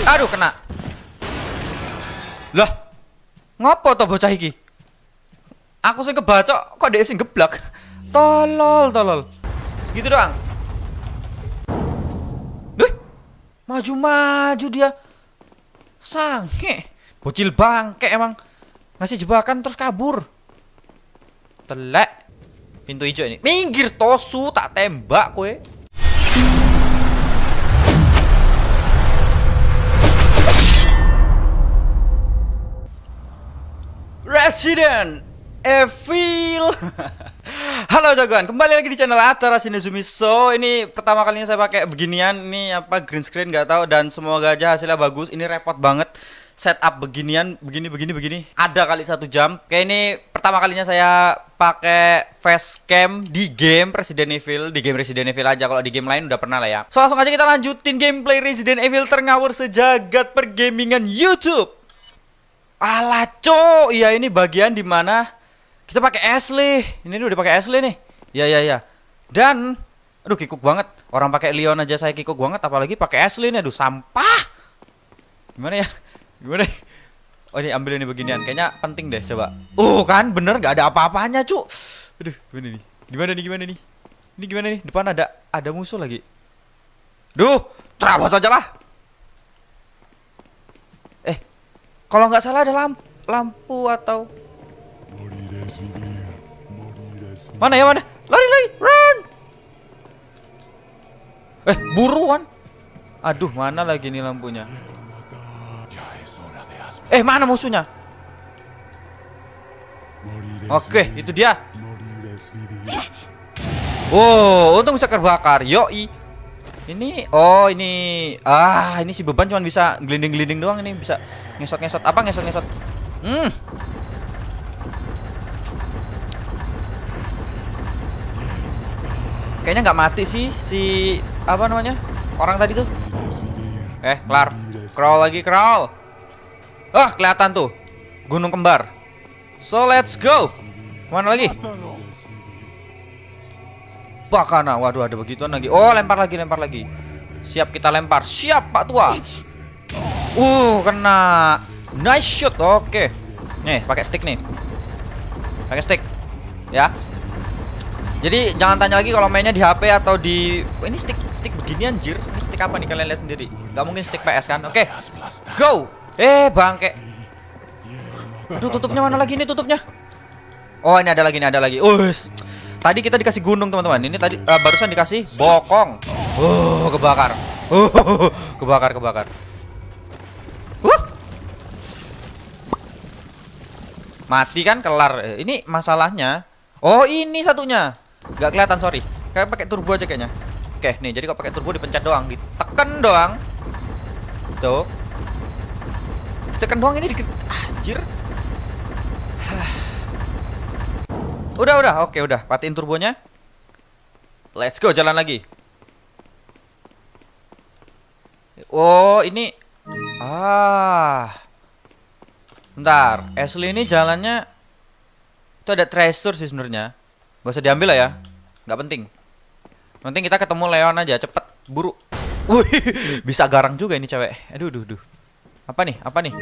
Aduh, kena. Lah, ngopo to bocah iki? Aku sing kebaca kok dhek sing geblak. Tolol. Segitu doang. Maju-maju dia. Sange. Bocil bangke emang. Ngasih jebakan terus kabur. Telek. Pintu hijau ini. Minggir tosu, tak tembak kowe. Resident Evil. Halo jagoan, kembali lagi di channel Atara Shinezumi. So, ini pertama kalinya saya pakai beginian. Ini apa, green screen nggak tahu, dan semoga aja hasilnya bagus. Ini repot banget setup beginian, begini. Ada kali 1 jam. Kayak ini pertama kalinya saya pakai facecam di game Resident Evil. Di game Resident Evil aja, kalau di game lain udah pernah lah ya. So, langsung aja kita lanjutin gameplay Resident Evil terngawur sejagat pergamingan YouTube. Alah, cok. Iya, ini bagian dimana kita pakai Ashley. Ini udah pakai Ashley nih. Ya. Dan aduh, kikuk banget. Orang pakai Leon aja saya kikuk banget, apalagi pakai Ashley nih. Aduh, sampah. Gimana ya? Oh, ini ambil ini beginian. Kayaknya penting deh, coba. Kan bener nggak ada apa-apanya, cuk. Aduh, gimana nih? Ini gimana nih? Depan ada musuh lagi. Duh, terabas aja lah. Kalau nggak salah ada lampu atau mana ya, mana? Lari, run! Buruan. Aduh, mana lagi nih lampunya? Mana musuhnya? Oke, itu dia. Oh, untung bisa terbakar. Yoi. Ini, ini si beban cuma bisa gelinding-gelinding doang. Ini bisa ngesot-ngesot. Apa ngesot-ngesot? Kayaknya nggak mati sih si apa namanya orang tadi tuh. Kelar. Crawl. Kelihatan tuh gunung kembar. So let's go. Mana lagi? Bakana. Waduh, ada begituan lagi. Oh, lempar lagi. Siap, kita lempar. Siap, Pak Tua. Kena. Nice shot. Oke. Nih, pakai stick nih. Pakai stick. Ya. Jadi jangan tanya lagi kalau mainnya di HP atau di ini stick begini anjir. Ini stick apa nih, kalian lihat sendiri. Gak mungkin stick PS kan. Oke. Go. Bangke. Aduh, tutupnya mana lagi nih tutupnya? Oh, ini ada lagi. Tadi kita dikasih gunung, teman-teman. Ini tadi barusan dikasih bokong. Kebakar. Kebakar. Mati kan, kelar. Ini masalahnya. Oh, ini satunya. Gak kelihatan, sorry. Kayak pakai turbo aja kayaknya. Oke, nih, jadi kalau pakai turbo dipencet doang, ditekan doang. Tuh. Ditekan doang ini dikit. Anjir. Udah. Oke, udah. Patiin turbonya. Let's go, jalan lagi. Oh, ini. Bentar. Ashley ini jalannya itu ada treasure sih sebenarnya. Gak usah diambil lah ya. Gak penting. Penting kita ketemu Leon aja, cepet, buru. Wih, bisa garang juga ini cewek. Aduh. Apa nih?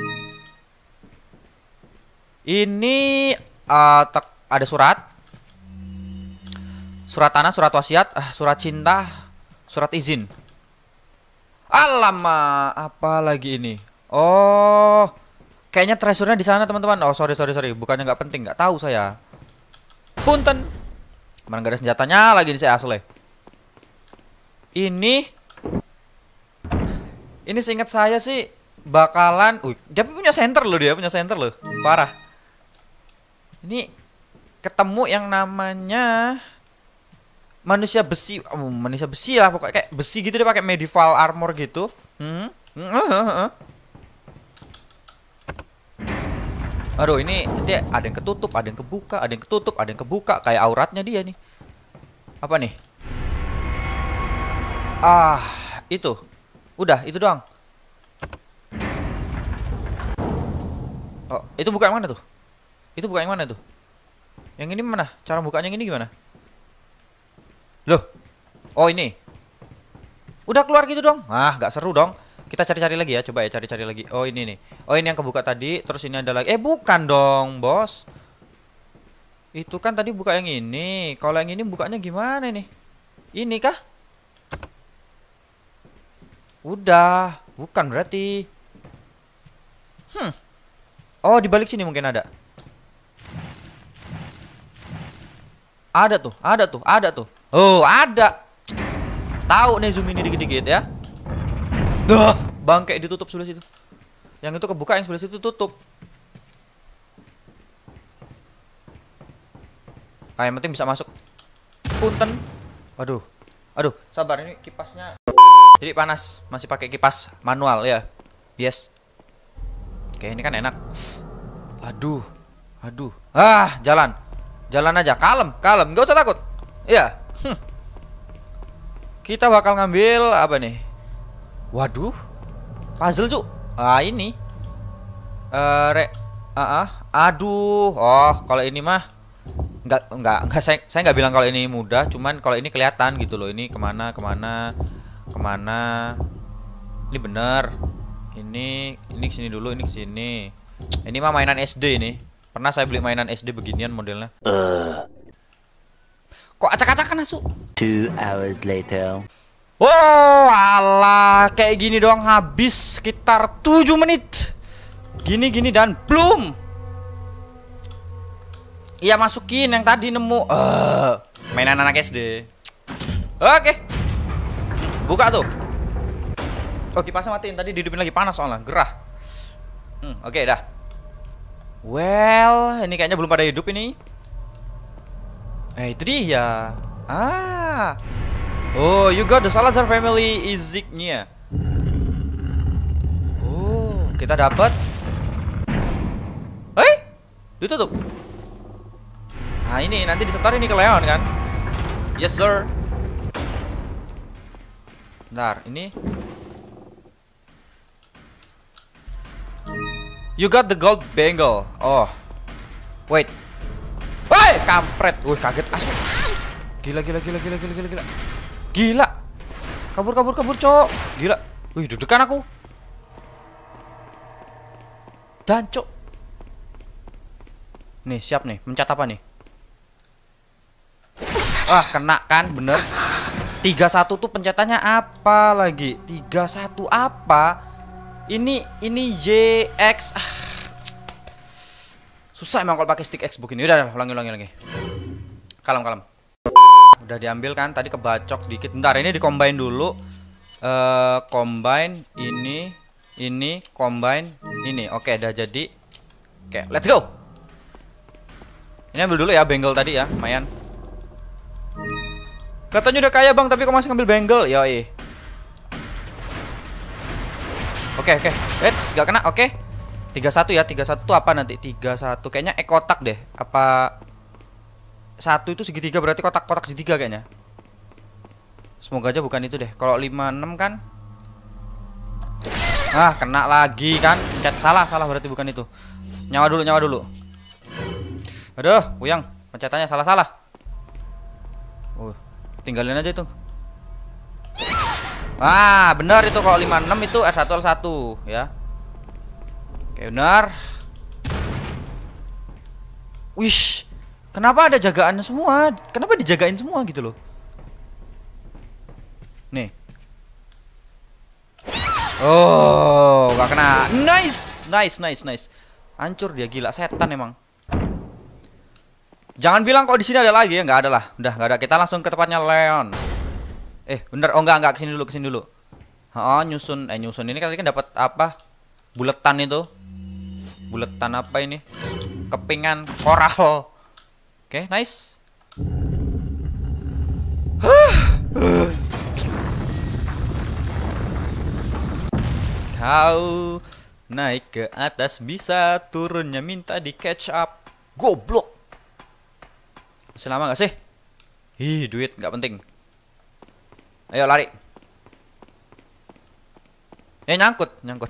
Ini ada surat tanah, surat wasiat, surat cinta, surat izin. Alamak, apa lagi ini? Oh, kayaknya treasure-nya di sana, teman-teman. Oh, sorry. Bukannya nggak penting, nggak tahu saya. Punten. Mana nggak ada senjatanya lagi nih saya asli. Ini seingat saya sih bakalan. Dia punya center loh, parah. Ini ketemu yang namanya manusia besi lah, pokoknya kayak besi gitu, dia pakai medieval armor gitu. Aduh, ini dia ada yang ketutup, ada yang kebuka, kayak auratnya dia nih. Apa nih? Itu. Udah, itu doang. Oh, itu buka yang mana tuh? Yang ini mana? Cara bukanya yang ini gimana? Loh. Oh, ini. Udah keluar gitu dong. Gak seru dong. Kita cari-cari lagi ya, coba ya cari-cari lagi. Oh ini nih. Oh ini yang kebuka tadi. Terus ini ada lagi. Bukan dong bos. Itu kan tadi buka yang ini. Kalau yang ini bukanya gimana nih? Ini kah? Udah. Bukan berarti. Oh di balik sini mungkin ada. Ada tuh, ada tuh, ada tuh. Oh ada. Tahu nih zoom ini dikit-dikit ya. Duh, bangke ditutup sebelah situ. Yang itu kebuka, yang sebelah situ tutup. Yang penting bisa masuk. Punten. Aduh. Aduh, sabar ini kipasnya. Jadi panas, masih pakai kipas manual ya. Yes. Oke, ini kan enak. Aduh. Aduh. Jalan. Jalan aja, kalem, kalem, nggak usah takut. Iya. Kita bakal ngambil apa nih? Waduh, puzzle cuk. Ini. Aduh. Oh, kalau ini mah nggak saya nggak bilang kalau ini mudah, cuman kalau ini kelihatan gitu loh. Ini kemana. Ini bener. Ini kesini dulu, ini kesini. Ini mah mainan SD ini. Pernah saya beli mainan SD beginian modelnya. Kok acak-acakan asu? 2 hours later. Oh, alah, kayak gini doang habis sekitar 7 menit. Gini dan belum. Iya masukin yang tadi nemu. Mainan anak SD. Oke. Buka tuh. Oh, kipasnya matiin tadi, dihidupin lagi, panas soalnya, gerah. Oke, dah. Well, ini kayaknya belum pada hidup ini. Itu dia. Oh, you got the Salazar family insignia. Oh, kita dapat. Ditutup. Nah, ini nanti disetor ini ke Leon kan? Yes, sir. Bentar, ini. You got the gold bangle. Oh. Wait. Woi, kampret. Wih, kaget asu. Gila. Gila. Kabur, cok. Gila. Wih, deg-degan aku. Dan, cok. Nih, siap nih. Mencet apa nih? Kena kan, bener. 31 tuh pencetannya apa lagi? 31 apa? Ini YX. Susah emang kalau pakai stick Xbox ini. Udah, ulangi. Kalem. Udah diambil kan, tadi kebacok dikit. Bentar, ini di-combine dulu. Combine ini, combine ini. Oke, udah jadi. Oke, let's go. Ini ambil dulu ya bangle tadi ya, lumayan. Katanya udah kaya bang, tapi kok masih ngambil bangle? Yoi. Oke. Gak kena, oke. 31 ya, 31 tuh apa nanti? 31, kayaknya kotak deh. Apa 1 itu segitiga, berarti kotak segitiga kayaknya. Semoga aja bukan itu deh. Kalau 56 kan. Kena lagi kan. Salah berarti bukan itu. Nyawa dulu. Aduh, puyang. Pencetannya salah. Tinggalin aja itu. Benar itu kalau 56 itu R1L1 ya. Oke, benar. Wish. Kenapa ada jagaannya semua? Kenapa dijagain semua gitu loh? Nih. Oh, gak kena. Nice. Hancur dia, gila, setan emang. Jangan bilang kalau di sini ada lagi ya, nggak ada lah. Udah nggak ada. Kita langsung ke tempatnya Leon. Bener. Oh enggak, kesini dulu. Nyusun ini kan dapat apa? Buletan itu. Buletan apa ini? Kepingan koral. Oke, nice. Kau naik ke atas bisa turunnya minta di catch up. Goblok. Masih lama gak sih? Duit gak penting. Ayo lari. Nyangkut. Nyangkut.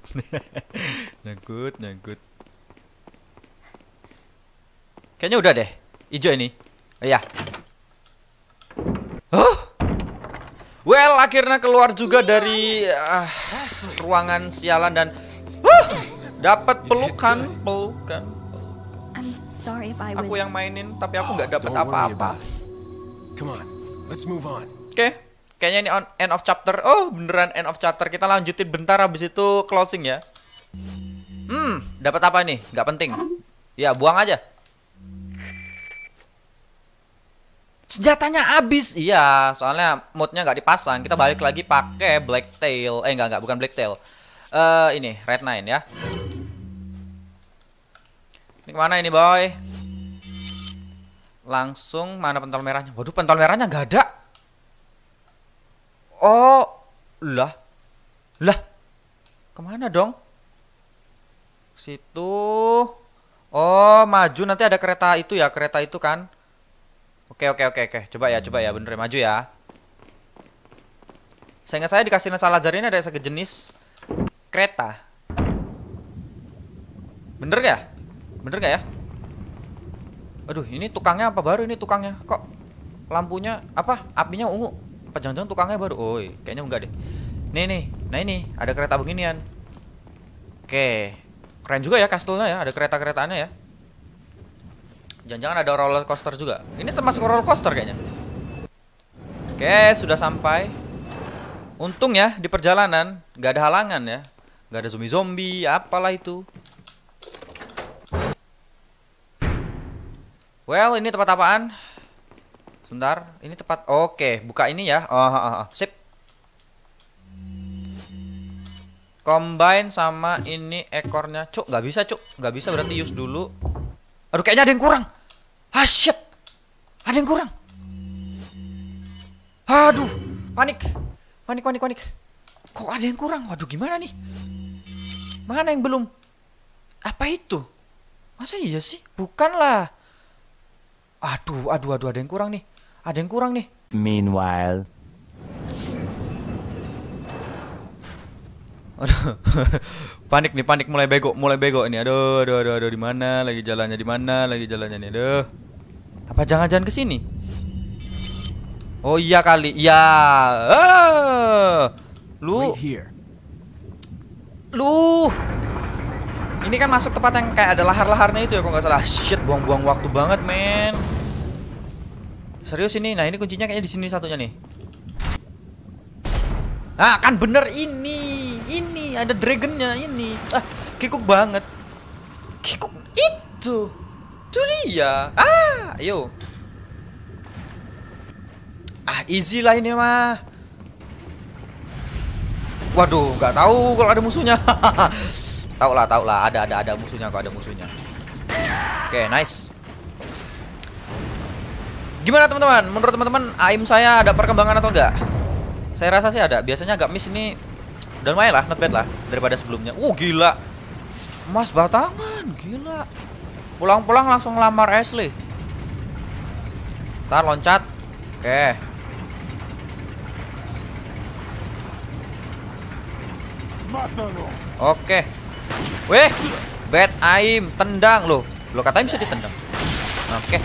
Kayaknya udah deh. Ijo ini. Iya. Well, akhirnya keluar juga dari ruangan sialan dan dapat pelukan. I'm sorry if I was. Aku yang mainin tapi aku nggak dapat Don't worry apa-apa. about it. Come on, let's move on. Oke, kayaknya ini end of chapter. Oh, beneran end of chapter. Kita lanjutin bentar habis itu closing ya. Dapat apa nih? Nggak penting. Ya, buang aja. Senjatanya habis. Iya, soalnya modnya nggak dipasang. Kita balik lagi pakai Blacktail. Enggak, bukan Blacktail. Ini Red Nine ya. Ini kemana ini, boy? Langsung mana pentol merahnya? Waduh, pentol merahnya nggak ada. Oh, lah. Kemana dong? Situ. Oh, maju nanti ada kereta itu ya, kereta itu kan. Oke. Coba ya, bener maju ya. Seingat saya dikasih Salazar ini ada sejenis kereta. Bener gak ya? Aduh, ini tukangnya apa baru ini tukangnya? Kok lampunya apa? Apinya ungu. Apa jangan-jangan tukangnya baru? Oh, kayaknya enggak deh. Nih. Nah ini ada kereta beginian. Oke. Keren juga ya kastelnya ya, ada kereta-keretaannya ya. Jangan-jangan ada roller coaster juga. Ini termasuk roller coaster kayaknya. Oke, sudah sampai. Untung ya di perjalanan nggak ada halangan ya, nggak ada zombie, apalah itu. Well, ini tempat apaan? Sebentar, ini tempat. Oke, buka ini ya. Sip. Combine sama ini ekornya. Cuk, nggak bisa berarti use dulu. Aduh, kayaknya ada yang kurang. Ah, shit. Ada yang kurang. Aduh, panik. Kok ada yang kurang? Waduh, gimana nih? Mana yang belum? Apa itu? Masa iya sih? Bukanlah. Aduh, ada yang kurang nih. Meanwhile. Aduh. panik mulai bego ini. Aduh, di mana lagi jalannya nih? Aduh. Apa jangan-jangan ke sini? Oh iya kali. Ya. Lu. Ini kan masuk tempat yang kayak ada lahar-laharnya itu ya, kalau nggak salah. Shit, buang-buang waktu banget, men. Serius ini. Nah, ini kuncinya kayaknya di sini satunya nih. Ah, kan bener ini. Ini ada dragonnya ini. Ah, kikuk banget. Kikuk itu. Itu dia. Ah, ayo. Ah, easy lah ini mah. Waduh, nggak tahu kalau ada musuhnya. Tahu lah, ada musuhnya kok, ada musuhnya. Oke, nice. Gimana teman-teman? Menurut teman-teman, aim saya ada perkembangan atau enggak? Saya rasa sih ada. Biasanya agak miss ini. Udah lumayan lah, not bad lah daripada sebelumnya. Gila. Emas batangan, gila. Pulang-pulang langsung ngelamar Ashley. Ntar loncat. Oke. Weh, bad aim, tendang loh. Lo katanya bisa ditendang. Oke.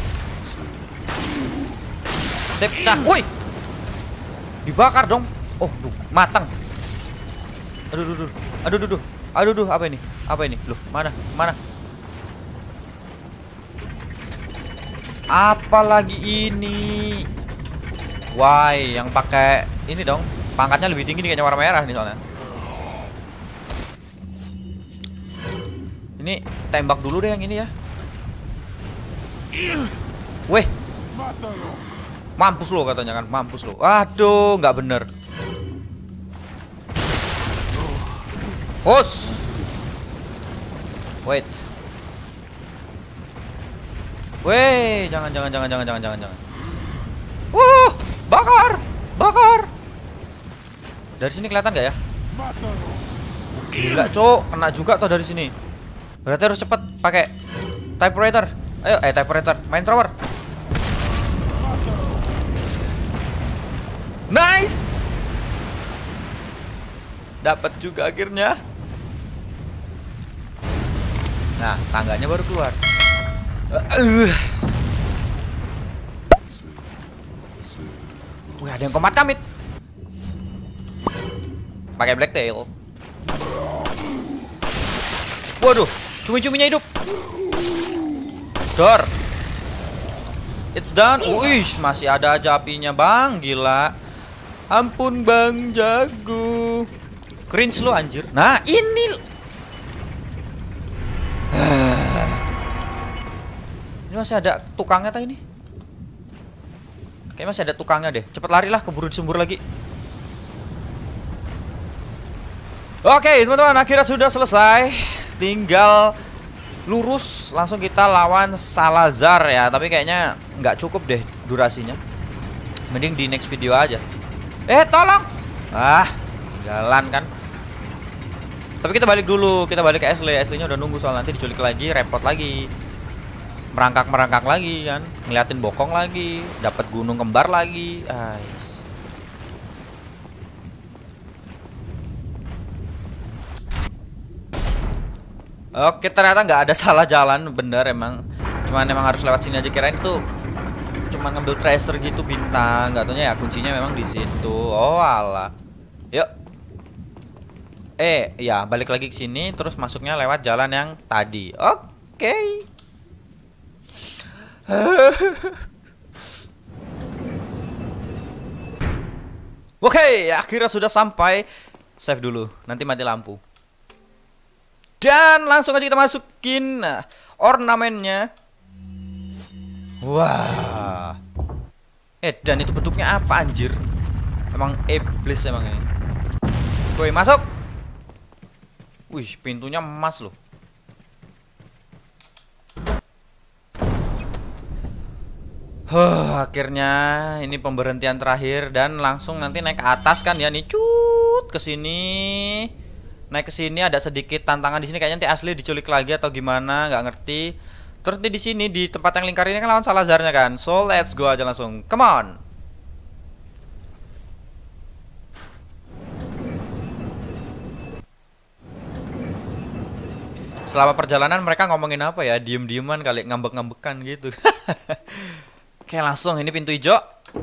Sip, cah. Woi. Dibakar dong. Oh, matang. Aduh, apa ini? Loh, mana? Apalagi ini? Why, yang pakai ini dong. Pangkatnya lebih tinggi nih, kayaknya warna merah nih soalnya. Ini tembak dulu deh yang ini ya. Weh. Mampus lo katanya kan, mampus lo. Aduh, nggak bener. Hos. Wait. Weh, jangan. Bakar. Dari sini kelihatan nggak ya? Gila, cok, kena juga tuh dari sini. Berarti harus cepet pakai typewriter. Ayo, typewriter, main thrower. Nice. Dapat juga akhirnya. Nah, tangganya baru keluar. Wih, ada yang komat kamit. Pakai Blacktail. Waduh, cumi-cuminya hidup. Door. It's done. Wih, masih ada aja apinya, Bang. Gila. Ampun, Bang jago. Cringe lu anjir. Nah, ini. Ini masih ada tukangnya tah ini. Kayak masih ada tukangnya deh. Cepet larilah, keburu disembur lagi. Oke, teman-teman, akhirnya sudah selesai. Tinggal lurus langsung kita lawan Salazar ya. Tapi kayaknya nggak cukup deh durasinya. Mending di next video aja. Tolong. Jalan kan. Tapi kita balik dulu. Kita balik ke Ashley. Ashley-nya udah nunggu soal nanti diculik lagi, repot lagi. Merangkak lagi kan. Ngeliatin bokong lagi. Dapat gunung kembar lagi. Oke, ternyata nggak ada salah jalan, bener emang. Cuman emang harus lewat sini aja. Kirain itu cuman ngambil tracer gitu bintang. Nggak taunya ya kuncinya memang di situ. Oh alah. Yuk. Ya balik lagi ke sini. Terus masuknya lewat jalan yang tadi. Oke. Oke, akhirnya sudah sampai. Save dulu. Nanti mati lampu. Dan langsung aja kita masukin ornamennya. Wah. Dan itu bentuknya apa anjir? Emang iblis emang ini. Woi, masuk. Wih, pintunya emas loh. Akhirnya ini pemberhentian terakhir dan langsung nanti naik ke atas kan ya nih, cut ke sini. Naik ke sini ada sedikit tantangan di sini, kayaknya nanti Ashley diculik lagi atau gimana, nggak ngerti. Terus di sini di tempat yang lingkar ini kan lawan Salazarnya kan. So let's go aja langsung. Come on. Selama perjalanan mereka ngomongin apa ya? Diem-dieman kali, ngambek-ngambekan gitu. Oke, langsung ini pintu hijau.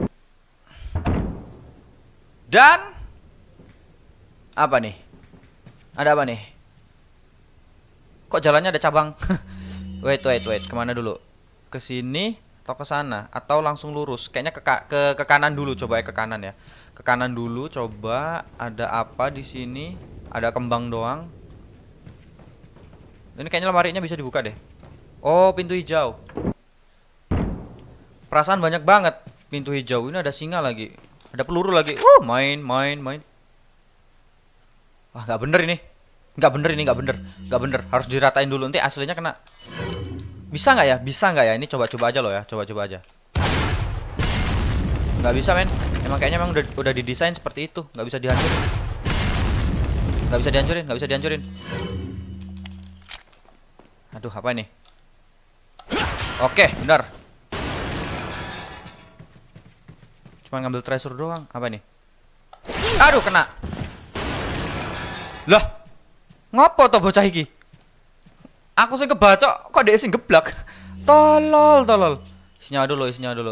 Dan apa nih? Ada apa nih? Kok jalannya ada cabang? Wait. Kemana dulu? Ke sini atau ke sana? Atau langsung lurus? Kayaknya ke kanan dulu. Coba ya ke kanan ya. Ke kanan dulu. Coba ada apa di sini? Ada kembang doang. Ini kayaknya lemarinya bisa dibuka deh. Oh, pintu hijau. Perasaan banyak banget pintu hijau. Ini ada singa lagi. Ada peluru lagi. Main. Wah, nggak bener ini. Nggak bener. Harus diratain dulu. Nanti aslinya kena. Bisa nggak ya? Ini coba-coba aja loh ya. Coba-coba aja. Nggak bisa, men. Emang kayaknya udah didesain seperti itu. Nggak bisa dihancurin. Aduh, apa ini? Oke, benar. Cuma ngambil treasure doang. Apa nih? Aduh, kena. Lah, ngopo to bocah iki? Aku sing kebacok, kok dhek sing geblak. Tolol. Isinya dulu.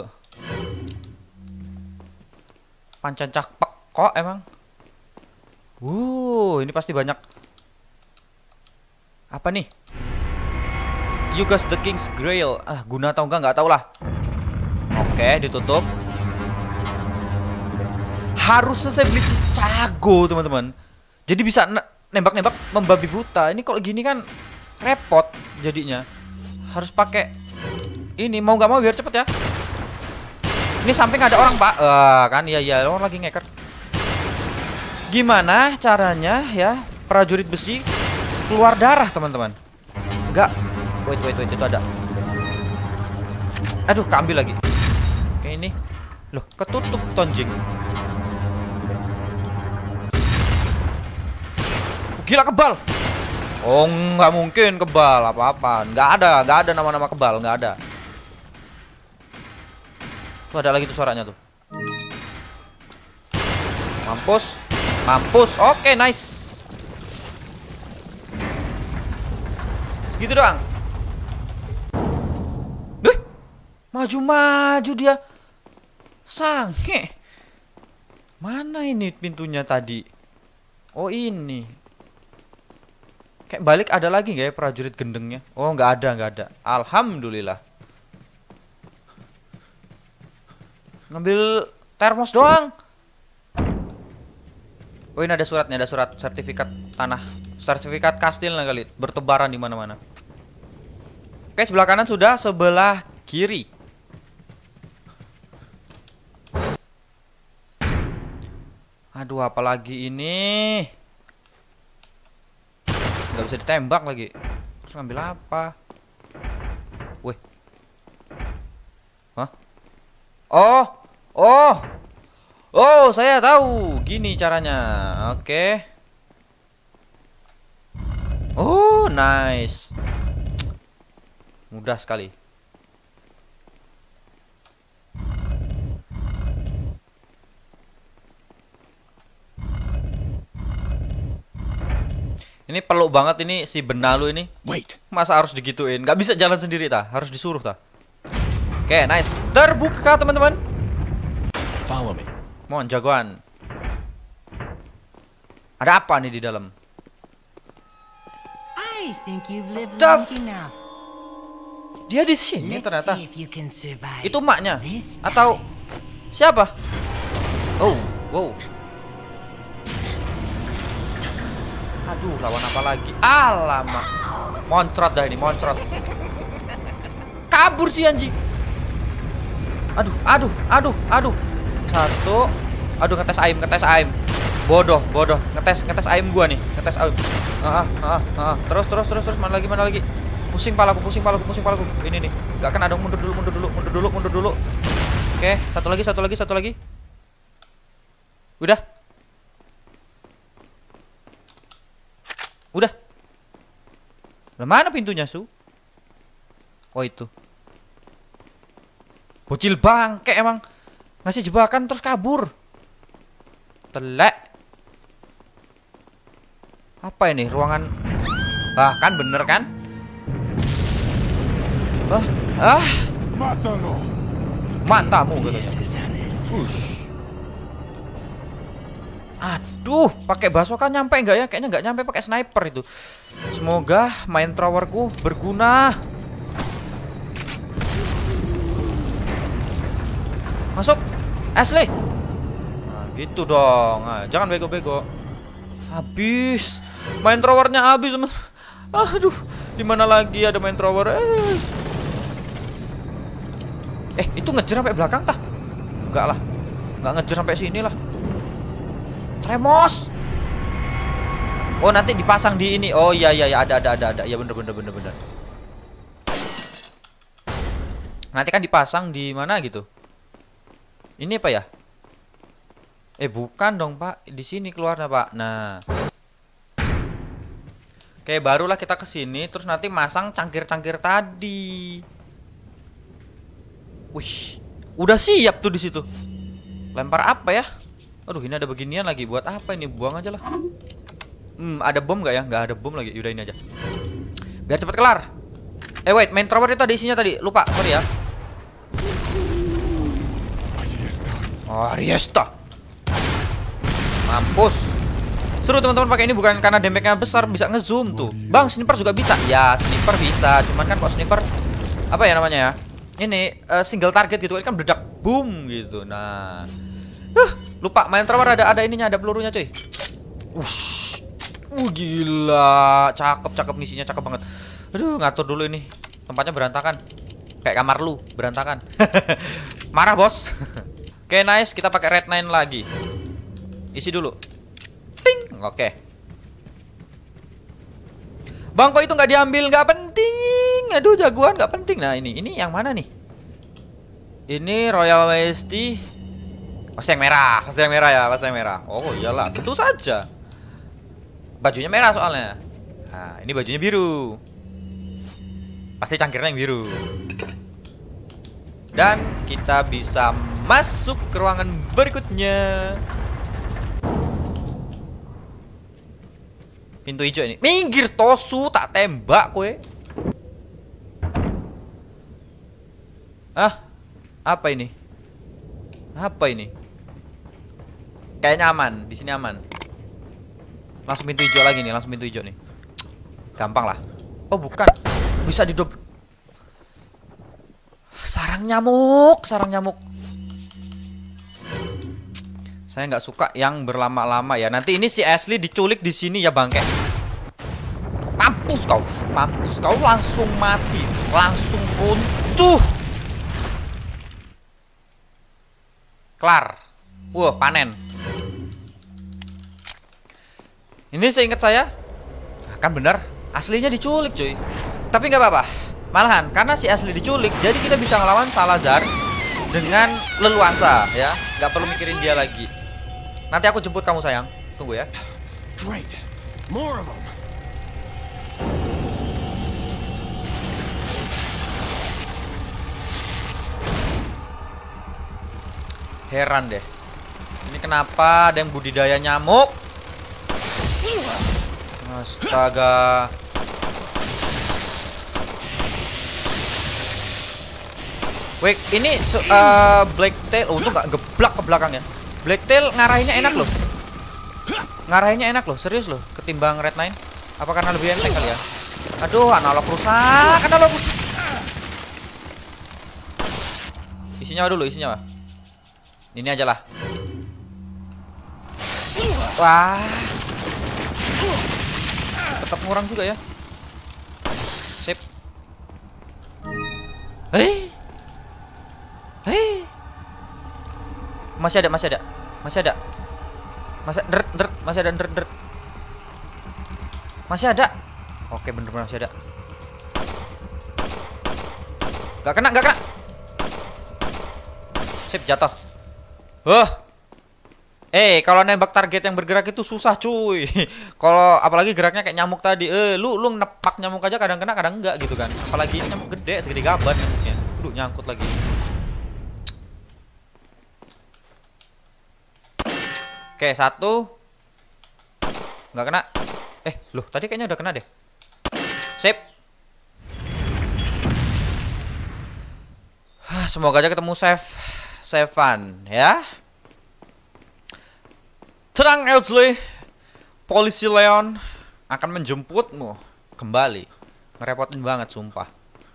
Pancen cakpek kok emang. Ini pasti banyak. Apa nih? You got the King's Grail. Guna atau enggak tahu lah. Oke, ditutup. Harusnya saya beli Chicago, teman-teman. Jadi bisa nembak-nembak membabi buta. Ini kalau gini kan repot jadinya. Harus pakai ini, mau nggak mau biar cepet ya. Ini samping ada orang, Pak. Kan iya, orang lagi ngeker. Gimana caranya ya prajurit besi keluar darah, teman-teman? Enggak. Wait, itu ada. Aduh, keambil lagi. Kayak ini. Loh, ketutup tonjing. Gila, kebal. Oh, nggak mungkin kebal apa-apa. Nggak ada nama-nama kebal, nggak ada. Tuh ada lagi tuh suaranya tuh. Mampus. Oke, nice. Segitu doang. Maju dia. Sange. Mana ini pintunya tadi? Oh, ini. Kayak balik ada lagi nggak ya prajurit gendengnya? Oh, nggak ada, nggak ada. Alhamdulillah. Ngambil termos doang. Oh, ini ada suratnya, ada surat sertifikat tanah, sertifikat kastil lah kali, bertebaran di mana-mana. Oke, sebelah kanan sudah, sebelah kiri. Aduh, apalagi ini? Nggak bisa ditembak lagi. Terus ngambil apa? Weh. Hah? Oh, oh, oh, saya tahu. Gini caranya. Oke. Oh, nice. Mudah sekali. Ini peluk banget ini si benalu ini. Wait. Masa harus digituin? Gak bisa jalan sendiri ta? Harus disuruh ta? Oke, nice. Terbuka teman-teman. Follow me. Mohon jagoan. Ada apa nih di dalam? I think you've lived Duff. long enough. Dia di sini Let's ternyata. see if you can survive Itu maknya this time. atau siapa? Oh, wow. Aduh, lawan apa lagi? Alamak. Moncrot dah ini, moncrot. Kabur si anjing. Aduh, aduh, aduh, aduh. Satu. Aduh, ngetes aim, ngetes aim. Bodoh, bodoh. Ngetes aim gua nih, ngetes aim. Terus, mana lagi? Pusing palaku. Ini nih. Gak kena dong, mundur dulu. Oke, satu lagi. Udah. Lah mana pintunya, Su? Oh, itu. Bocil bangke emang. Ngasih jebakan terus kabur. Telek. Apa ini? Ruangan. Ah, kan bener kan? Matamu katanya. Aduh, pakai basoka nyampe nggak ya? Kayaknya nggak nyampe, pakai sniper itu. Semoga main throwerku berguna. Masuk, Ashley. Nah, gitu dong. Nah, jangan bego-bego. Habis, main throwernya habis, teman. Aduh, di mana lagi ada main thrower? Itu ngejar sampai belakang tah? Enggak lah, nggak ngejar sampai sini lah. Tremos. Oh, nanti dipasang di ini. Oh iya ada. Ya bener. Nanti kan dipasang di mana gitu. Ini apa ya? Bukan dong, Pak. Di sini keluarnya, Pak. Nah. Oke, barulah kita ke sini terus nanti masang cangkir-cangkir tadi. Wih, udah siap tuh di situ. Lempar apa ya? Aduh, ini ada beginian lagi. Buat apa ini? Buang aja lah. Ada bom nggak ya? Nggak ada bom lagi. Yaudah, ini aja. Biar cepet kelar. Wait, main thrower itu ada isinya tadi. Lupa, sorry ya. Ariesta. Mampus. Seru teman-teman pakai ini, bukan karena damage-nya besar, bisa ngezoom tuh. Bang, sniper juga bisa. Ya, sniper bisa. Cuman kan kok sniper apa ya namanya ya? Ini single target gitu kan, meledak boom gitu. Nah. Lupa, main thrower ada ininya, ada pelurunya cuy. Gila, cakep misinya, cakep banget. Aduh, ngatur dulu ini. Tempatnya berantakan. Kayak kamar lu, berantakan. Marah, Bos. Oke, nice, kita pakai red 9 lagi. Isi dulu. Ting. Oke. Bang, kok itu nggak diambil? Nggak penting. Aduh, jagoan nggak penting. Nah, ini yang mana nih? Ini Royal Majesty. Pasti yang merah ya, pasti yang merah. Oh iyalah, tentu saja. Bajunya merah soalnya. Nah, ini bajunya biru. Pasti cangkirnya yang biru. Dan kita bisa masuk ke ruangan berikutnya. Pintu hijau ini. Minggir Tosu, tak tembak kowe. Apa ini? Kayaknya aman, di sini aman. Langsung pintu hijau lagi nih, langsung pintu hijau nih. Gampang lah. Oh bukan, bisa didobrak. Sarang nyamuk, sarang nyamuk. Saya nggak suka yang berlama-lama ya. Nanti ini si Ashley diculik di sini ya bangke. Mampus kau langsung mati, langsung runtuh. Kelar. Wah, panen. Ini seingat saya, kan benar, aslinya diculik cuy. Tapi nggak apa-apa. Malahan karena si Ashley diculik, jadi kita bisa ngelawan Salazar dengan leluasa ya. Nggak perlu mikirin dia lagi. Nanti aku jemput kamu sayang. Tunggu ya. Great. More of them. Heran deh. Ini kenapa ada yang budidaya nyamuk? Astaga. Wait, ini Blacktail. Oh, untung nggak geblak ke belakang ya. Blacktail ngarahinnya enak loh. Ngarahinnya enak loh, serius loh. Ketimbang Red Nine. Apa karena lebih enteng kali ya? Aduh, analog rusak, analog rusak. Isinya dulu, isinya. Ini aja lah. Wah. Tetap ngurang juga ya. Sip. Hei. Masih ada. Masih ada. Masih ada. Oke, bener-bener masih ada. Gak kena. Sip, jatuh. Kalau nembak target yang bergerak itu susah cuy. Kalau apalagi geraknya kayak nyamuk tadi. Lu nepak nyamuk aja kadang kena kadang enggak gitu kan. Apalagi ini nyamuk gede segede gaban nyamuknya. Nyangkut lagi. Oke, 1. Nggak kena. Loh, tadi kayaknya udah kena deh. Sip. Semoga aja ketemu Sevan ya. Tenang Ashley. Polisi Leon akan menjemputmu kembali. Ngerepotin banget sumpah.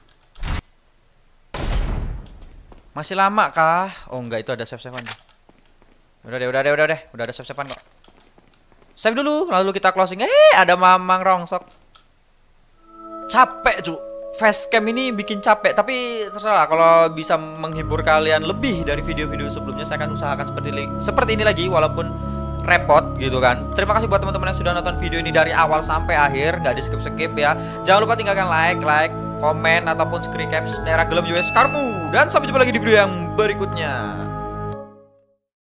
Masih lama kah? Oh enggak, itu ada save-savean. Udah ada save-savean kok. Save dulu, lalu kita closing. Ada Mamang Rongsok. Capek cu. Facecam ini bikin capek, tapi terserah kalau bisa menghibur kalian lebih dari video-video sebelumnya, saya akan usahakan seperti ini lagi walaupun repot gitu kan. Terima kasih buat teman-teman yang sudah nonton video ini dari awal sampai akhir, nggak di skip ya. Jangan lupa tinggalkan like, komen ataupun screen caps. Nera gelem US karmu, dan sampai jumpa lagi di video yang berikutnya.